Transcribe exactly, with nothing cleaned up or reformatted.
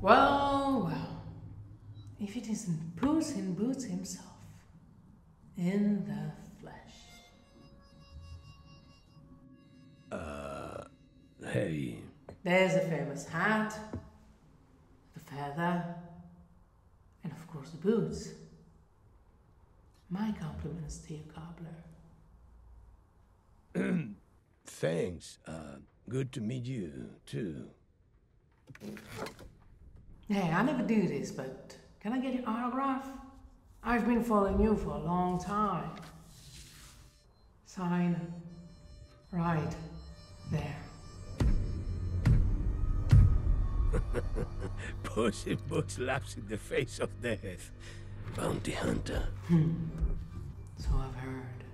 Well, well. If it isn't Puss in Boots himself. In the flesh. Uh, hey. There's the famous hat, the feather, and of course the boots. My compliments to you, cobbler. Thanks. Uh, good to meet you, too. Hey, I never do this, but can I get your autograph? I've been following you for a long time. Sign right there. Puss in Boots laughs in the face of death. Bounty hunter. Hmm. So I've heard.